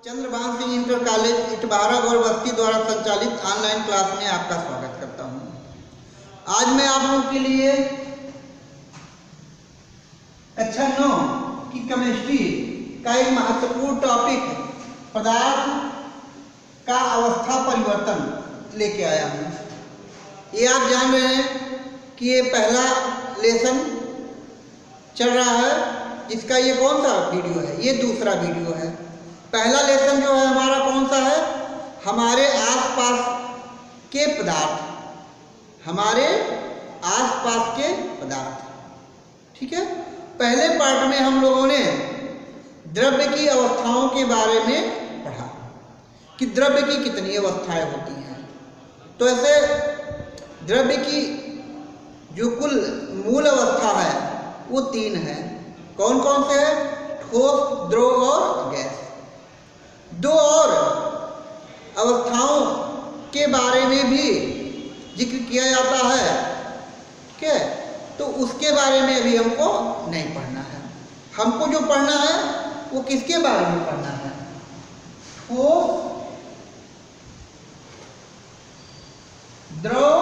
Chandrabhan Singh inter college Itwara Gaurbasti द्वारा संचालित online class में आपका स्वागत करता हूं। आज मैं आप लोगों के लिए कक्षा 9 की केमिस्ट्री का एक महत्वपूर्ण टॉपिक पदार्थ का अवस्था परिवर्तन लेके आया हूं। ये आप जान रहे हैं कि ये पहला लेसन चल रहा है, जिसका ये कौन सा वीडियो है? ये दूसरा वीडियो है। पहला लेसन जो है हमारा कौन सा है? हमारे आसपास के पदार्थ, हमारे आसपास के पदार्थ। ठीक है, पहले पार्ट में हम लोगों ने द्रव्य की अवस्थाओं के बारे में पढ़ा कि द्रव्य की कितनी अवस्थाएं होती हैं। तो ऐसे द्रव्य की जो कुल मूल अवस्था है वो 3 है। कौन कौन से है? ठोस, द्रव और गैस। 2 और अवस्थाओं के बारे में भी जिक्र किया जाता है, ठीक है, तो उसके बारे में अभी हमको नहीं पढ़ना है। हमको जो पढ़ना है वो किसके बारे में पढ़ना है? ठोस, द्रव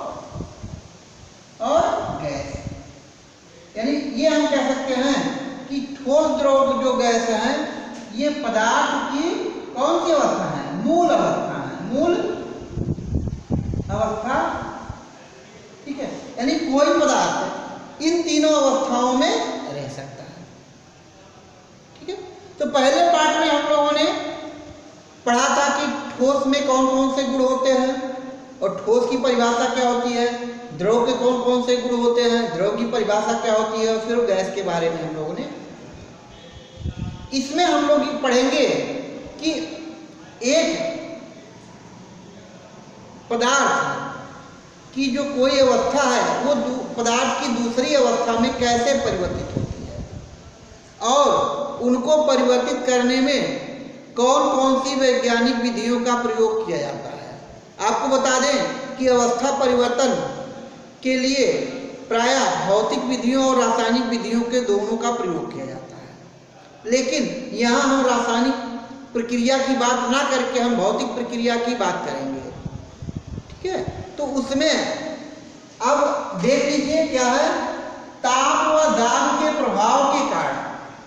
और गैस। यानी ये हम कह सकते हैं कि ठोस, द्रव जो गैस है ये पदार्थ की कौन सी अवस्था है? मूल अवस्था है, मूल अवस्था। ठीक है, यानी कोई पदार्थ इन तीनों अवस्थाओं में रह सकता है। ठीक है, तो पहले पार्ट में हम लोगों ने पढ़ा था कि ठोस में कौन कौन से गुण होते हैं और ठोस की परिभाषा क्या होती है, द्रव के कौन कौन से गुण होते हैं, द्रव की परिभाषा क्या होती है, और फिर गैस के बारे में हम लोगों ने। इसमें हम लोग ये पढ़ेंगे कि एक पदार्थ की जो कोई अवस्था है वो पदार्थ की दूसरी अवस्था में कैसे परिवर्तित होती है और उनको परिवर्तित करने में कौन कौन सी वैज्ञानिक विधियों का प्रयोग किया जाता है। आपको बता दें कि अवस्था परिवर्तन के लिए प्रायः भौतिक विधियों और रासायनिक विधियों के दोनों का प्रयोग किया जाता है, लेकिन यहाँ हम रासायनिक प्रक्रिया की बात ना करके हम भौतिक प्रक्रिया की बात करेंगे। ठीक है, तो उसमें अब देख लीजिए क्या है। ताप व दाब के प्रभाव के कारण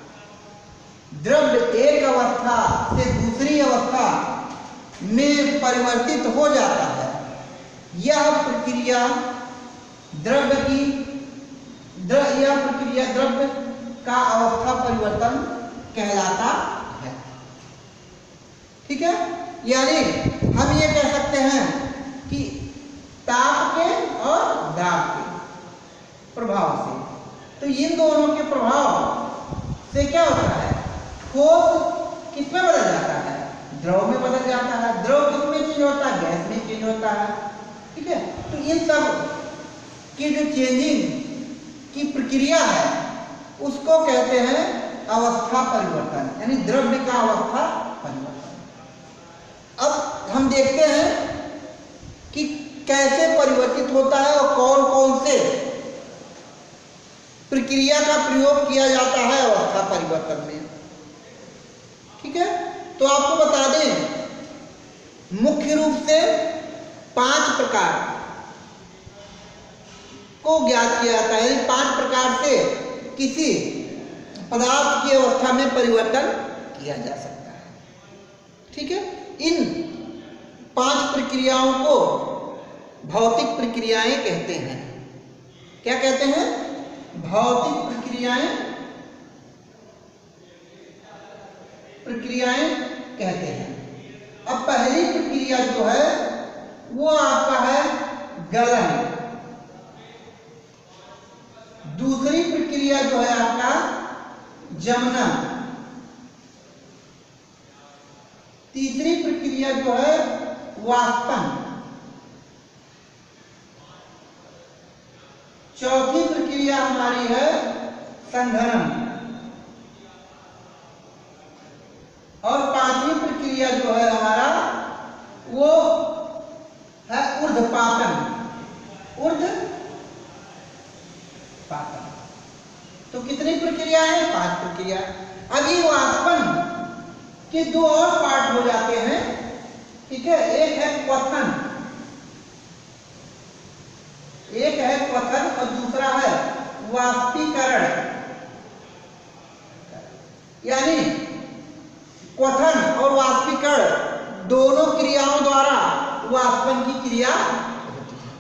द्रव्य एक अवस्था से दूसरी अवस्था में परिवर्तित हो जाता है। यह प्रक्रिया द्रव्य का अवस्था परिवर्तन कहलाता है। ठीक है, यानी हम ये कह सकते हैं कि ताप के और दाब के प्रभाव से, तो इन दोनों के प्रभाव से क्या होता है? ठोस किसमें बदल जाता है? द्रव में बदल जाता है। द्रव किसमें चेंज होता है? गैस में चेंज होता है। ठीक है, तो इन सब की जो चेंजिंग की प्रक्रिया है उसको कहते हैं अवस्था परिवर्तन, यानी द्रव्य का अवस्था परिवर्तन। अब हम देखते हैं कि कैसे परिवर्तित होता है और कौन कौन से प्रक्रिया का प्रयोग किया जाता है अवस्था परिवर्तन में। ठीक है, तो आपको बता दें मुख्य रूप से 5 प्रकार को ज्ञात किया जाता है। 5 प्रकार से किसी पदार्थ की अवस्था में परिवर्तन किया जा सकता है। ठीक है, इन 5 प्रक्रियाओं को भौतिक प्रक्रियाएं कहते हैं। क्या कहते हैं? भौतिक प्रक्रियाएं कहते हैं। अब पहली प्रक्रिया जो है वो आपका है गलन। दूसरी प्रक्रिया जो है आपका जमना। तीसरी प्रक्रिया जो है वाष्पन। चौथी प्रक्रिया हमारी है संघनन। और 5वीं प्रक्रिया जो है हमारा वो है ऊर्ध्वपातन। तो कितनी प्रक्रिया है? 5 प्रक्रिया। अब ये वाष्पन कि दो और पार्ट हो जाते हैं, ठीक है। एक है क्वथन, एक है क्वथन और दूसरा है वाष्पीकरण। यानी क्वथन और वाष्पीकरण दोनों क्रियाओं द्वारा वाष्पन की क्रिया होती है।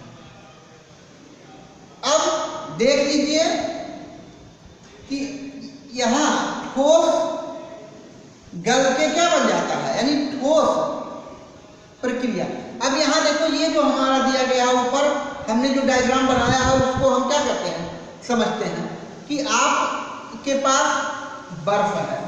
अब देख लीजिए कि यहां ठोस गल के क्या बन जाता है, यानी ठोस प्रक्रिया। अब यहां देखो, ये जो हमारा दिया गया ऊपर हमने जो डायग्राम बनाया है उसको हम क्या कहते हैं, समझते हैं कि आपके पास बर्फ है।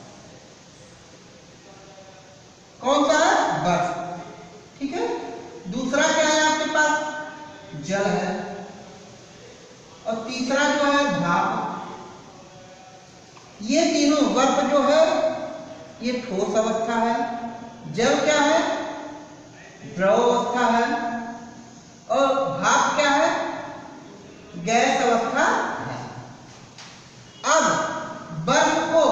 कौन सा है? बर्फ, ठीक है। दूसरा क्या है आपके पास? जल है। और तीसरा जो है भाप। ये तीनों, बर्फ जो है ये ठोस अवस्था है, जल क्या है? द्रव अवस्था है, और भाप क्या है? गैस अवस्था है। अब बर्फ को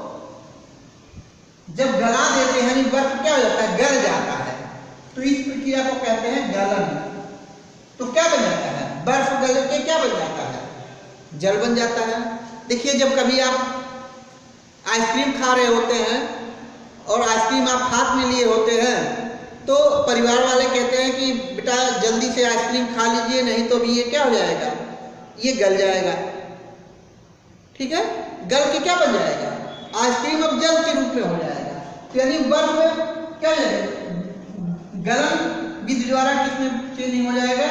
जब गला देते हैं, यानी बर्फ क्या हो जाता है? गल जाता है। तो इस प्रक्रिया को कहते हैं गलन। तो क्या बन जाता है? बर्फ गल के क्या बन जाता है? जल बन जाता है। देखिए, जब कभी आप आइसक्रीम खा रहे होते हैं और आइसक्रीम आप हाथ में लिए होते हैं, तो परिवार वाले कहते हैं कि बेटा जल्दी से आइसक्रीम खा लीजिए, नहीं तो भी ये क्या हो जाएगा? ये गल जाएगा, ठीक है। गल के क्या बन जाएगा? आइसक्रीम अब जल के रूप में हो जाएगा। तो यानी बर्फ में क्या हो जाएगा? गलन विधि द्वारा किसमें चेंज हो जाएगा?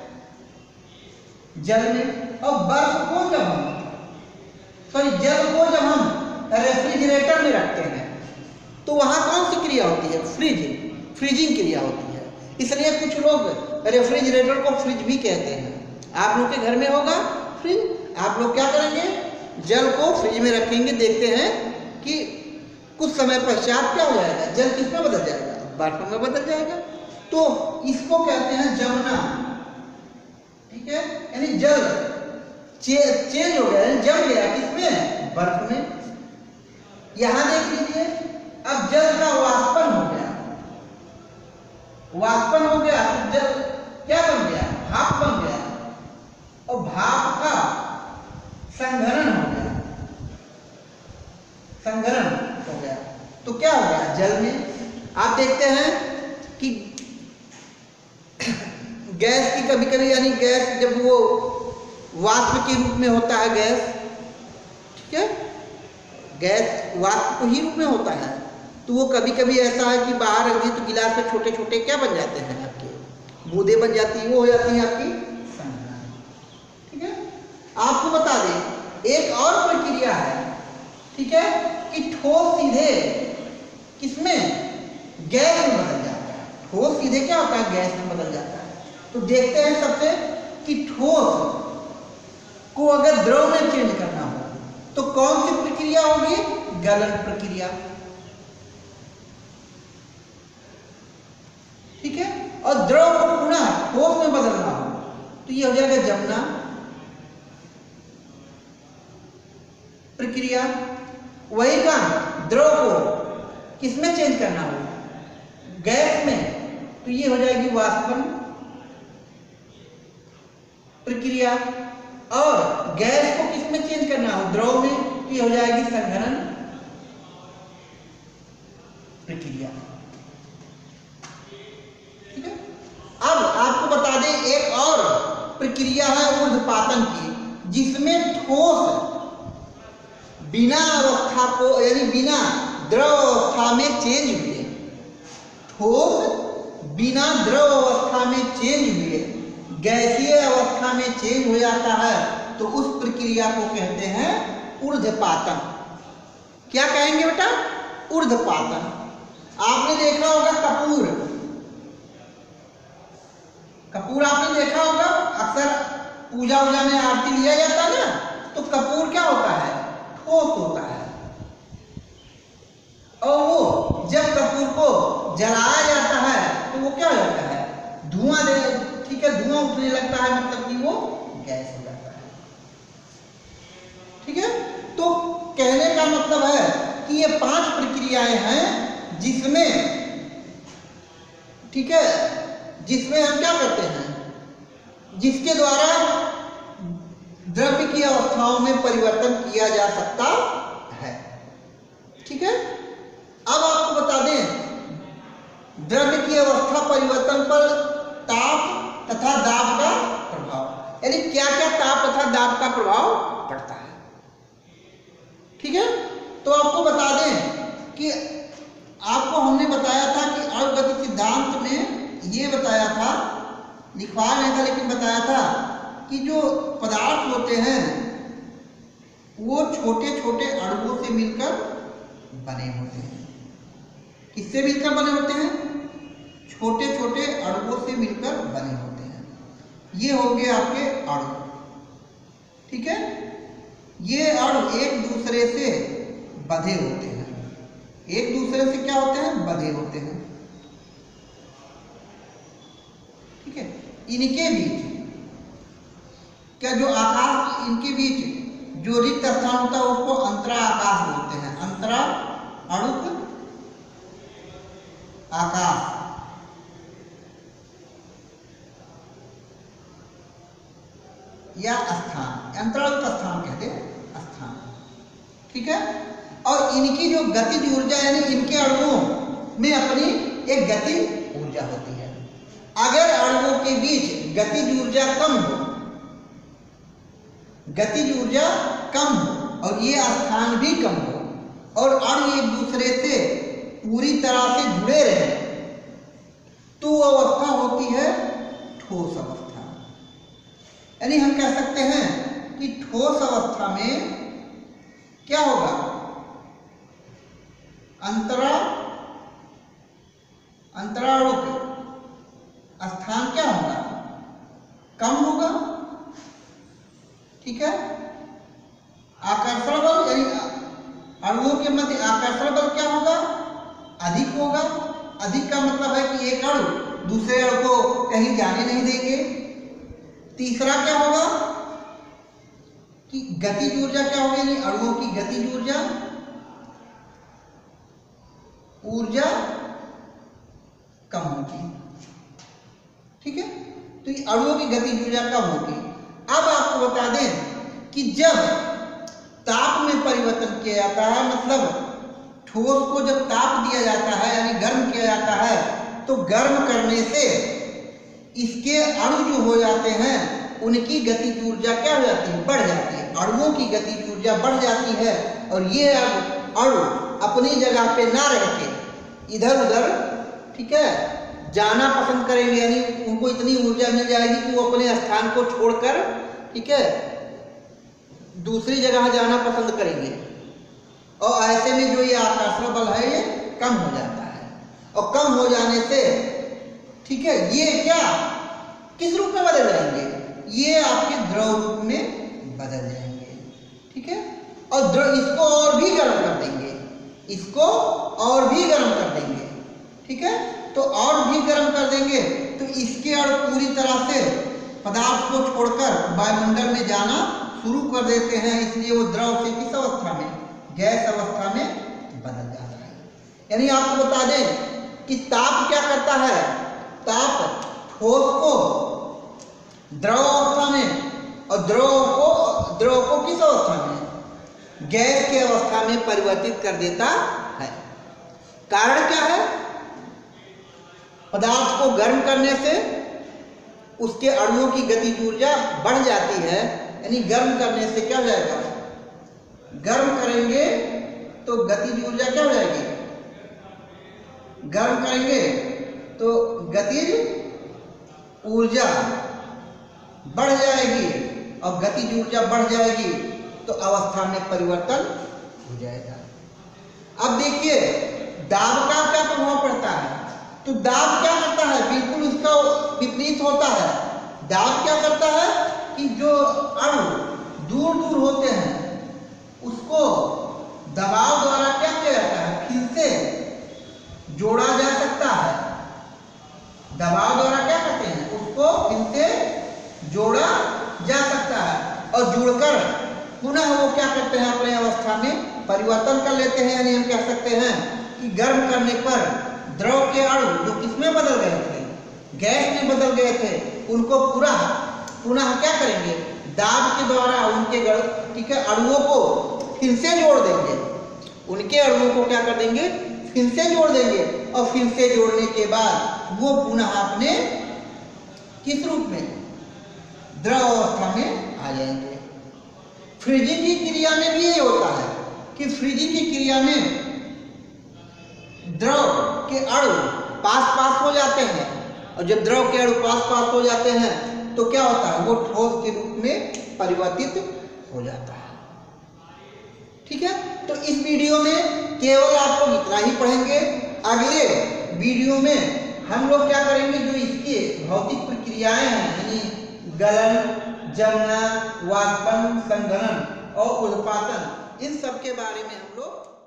जल में। और बर्फ को जब हम जल को जब हम रेफ्रिजरेटर में रखते हैं तो वहां कौन सी क्रिया होती है? फ्रीजिंग क्रिया होती है। इसलिए कुछ लोग रेफ्रिजरेटर को फ्रिज भी कहते हैं। आप लोग के घर में होगा फ्रिज, आप लोग क्या करेंगे? जल को फ्रिज में रखेंगे, देखते हैं कि कुछ समय पश्चात क्या हो जाएगा? जल किसमें बदल जाएगा? बर्फ में बदल जाएगा। तो इसको कहते हैं जमना, ठीक है। यानी जल चेंज हो गया, जम गया किसमें? बर्फ में। यहां देख लीजिए, अब जल का वाष्पन हो गया, वाष्पन हो गया तो जल क्या बन गया? भाप बन गया। और भाप का संघनन हो गया, संघनन हो गया तो क्या हो गया? जल में। आप देखते हैं कि गैस की कभी कभी, यानी गैस जब वो वाष्प के रूप में होता है गैस, ठीक है, गैस वाष्प ही रूप में होता है, तो वो कभी कभी ऐसा है कि बाहर रख दिए तो गिलास में छोटे छोटे क्या बन जाते हैं? आपके बूंदे बन जाती है, वो हो जाती है आपकी संघनन, ठीक है। आपको बता दें एक और प्रक्रिया है, ठीक है, कि ठोस सीधे किसमें? गैस में बदल जाता है। ठोस सीधे क्या होता है? गैस में बदल जाता है। तो देखते हैं सबसे कि ठोस को अगर द्रव में चेंज करना हो तो कौन सी प्रक्रिया होगी? गलन प्रक्रिया, ठीक है। और द्रव को पुनः ठोस में बदलना हो तो ये हो जाएगा जमना प्रक्रिया। वही काम द्रव को किसमें चेंज करना हो? गैस में, तो ये हो जाएगी वाष्पन प्रक्रिया। और गैस को किसमें चेंज करना हो? द्रव में, तो ये हो जाएगी संघनन प्रक्रिया, ठीक है। अब आपको बता दें एक और प्रक्रिया है ऊर्ध्वपातन की, जिसमें ठोस बिना अवस्था को, यानी बिना द्रव अवस्था में चेंज हुए, ठोस बिना द्रव अवस्था में चेंज हुए गैसीय अवस्था में चेंज हो जाता है, तो उस प्रक्रिया को कहते हैं ऊर्ध्वपातन। क्या कहेंगे बेटा? ऊर्ध्वपातन। आपने देखा होगा कपूर, कपूर आपने देखा होगा, अक्सर पूजा वूजा में आरती लिया जाता है ना, तो कपूर क्या होता है? ठोस होता है। और वो जब कपूर को जलाया जाता है तो वो क्या हो जाता है? धुआं दे, ठीक है, धुआं उठने लगता है, मतलब कि वो गैस हो जाता है, ठीक है। तो कहने का मतलब है कि ये 5 प्रक्रियाएं हैं जिसमें, ठीक है, जिसमें हम क्या करते हैं, जिसके द्वारा द्रव्य की अवस्थाओं में परिवर्तन किया जा सकता है। ठीक है, अब आपको बता दें द्रव्य की अवस्था परिवर्तन पर ताप तथा दाब का प्रभाव, यानी क्या क्या ताप तथा दाब का प्रभाव पड़ता है। ठीक है, तो आपको बता दें कि आपको हमने बताया था कि अणुगति सिद्धांत में ये बताया था, लिखवाया नहीं था लेकिन बताया था कि जो पदार्थ होते हैं वो छोटे छोटे अणुओं से मिलकर बने होते हैं। किससे मिलकर बने होते हैं? छोटे छोटे अणुओं से मिलकर बने होते हैं। ये हो गए आपके अणु। ठीक है, ये अणु एक दूसरे से बंधे होते हैं। एक दूसरे से क्या होते हैं? बंधे होते हैं। ठीक है, इनके बीच क्या जो आकाश, इनके बीच जो रिक्त स्थान होता है उसको अंतरा आकाश बोलते हैं। अंतरा अणुक आकाश। या स्थान, अंतराळुक स्थान कहते हैं, स्थान। ठीक है, और इनकी जो गतिज ऊर्जा यानी इनके अणुओं में अपनी एक गतिज ऊर्जा होती है। अगर अणुओं के बीच गतिज ऊर्जा कम हो, गतिज ऊर्जा कम हो और ये स्थान भी कम हो और अणु एक दूसरे से पूरी तरह से जुड़े रहे तो वो अवस्था होती है ठोस अवस्था। यानी हम कह सकते हैं कि ठोस अवस्था में क्या होगा? अंतराळुक स्थान क्या होगा? कम होगा। ठीक है, आकर्षण बल यानी अणुओं के मध्य आकर्षण बल क्या होगा? अधिक होगा। अधिक का मतलब है कि एक अणु दूसरे अणु को कहीं जाने नहीं देंगे। तीसरा क्या होगा कि गतिज ऊर्जा क्या होगी? यानी अणुओं की गतिज ऊर्जा कम होगी। ठीक है, तो ये अणुओं की गतिज ऊर्जा कम होगी। अब आपको बता दें कि जब ताप में परिवर्तन किया जाता है, मतलब ठोस को जब ताप दिया जाता है यानी गर्म किया जाता है, तो गर्म करने से इसके अणु जो हो जाते हैं उनकी गतिज ऊर्जा क्या हो जाती है? बढ़ जाती है। अणुओं की गतिज ऊर्जा बढ़ जाती है और ये अणु अपनी जगह पे ना रह के इधर उधर, ठीक है, जाना पसंद करेंगे। यानी उनको इतनी ऊर्जा मिल जाएगी कि वो अपने स्थान को छोड़कर, ठीक है, दूसरी जगह जाना पसंद करेंगे और ऐसे में जो ये आकर्षण बल है ये कम हो जाता है और कम हो जाने से, ठीक है, ये क्या किस रूप में बदल जाएंगे? ये आपके द्रव रूप में बदल जाएंगे। ठीक है, और इसको और भी गर्म कर देंगे, इसको और भी गर्म कर देंगे। ठीक है, तो और भी गर्म कर देंगे तो इसके अणु पूरी तरह से पदार्थ को छोड़कर वायुमंडल में जाना शुरू कर देते हैं। इसलिए वो द्रव से किस अवस्था में? गैस अवस्था में बदल जाता है। यानी आपको बता दें कि ताप क्या करता है? ताप ठोस को द्रव अवस्था में और द्रव को किस अवस्था में? गैस की अवस्था में परिवर्तित कर देता है। कारण क्या है? पदार्थ को गर्म करने से उसके अणुओं की गतिज ऊर्जा बढ़ जाती है। यानी गर्म करने से क्या हो जाएगा? गर्म करेंगे तो गतिज ऊर्जा क्या हो जाएगी? गर्म करेंगे तो गतिज ऊर्जा बढ़ जाएगी और गतिज ऊर्जा बढ़ जाएगी तो अवस्था में परिवर्तन हो जाएगा। अब देखिए दाब का क्या प्रभाव पड़ता है? तो दाब क्या करता है? बिल्कुल उसका विपरीत होता है। दाब क्या करता है कि जो अणु दूर दूर होते हैं उसको दबाव द्वारा क्या किया जाता है? फिर से जोड़ा जा सकता है। दबाव द्वारा क्या करते हैं? उसको फिर से जोड़ा जा सकता है और जुड़कर पुनः वो क्या करते हैं, अपने अवस्था में परिवर्तन कर लेते हैं। यानी हम कह सकते हैं कि गर्म करने पर द्रव के अणु जो किसमें बदल गए थे, गैस में बदल गए थे, उनको पुनः क्या करेंगे, दाब के द्वारा उनके ठीक है अणुओं को फिर से जोड़ देंगे। उनके अणुओं को क्या कर देंगे, फिर से जोड़ देंगे, और फिर से जोड़ने के बाद वो पुनः अपने किस रूप में, द्रव अवस्था में आ जाएंगे। फ्रीजिंग की क्रिया में भी ये होता है कि फ्रीजिंग की क्रिया में द्रव के अणु पास हो जाते हैं, और जब द्रव के अणु पास हो जाते हैं तो क्या होता है, वो ठोस के रूप में परिवर्तित हो जाता है। ठीक है, तो इस वीडियो में केवल आप लोग इतना ही पढ़ेंगे। अगले वीडियो में हम लोग क्या करेंगे, जो इसके भौतिक प्रक्रियाएं हैं, यानी गलन, जमना, वाष्पन, संघनन और उद्पादन, इन सब के बारे में हम लोग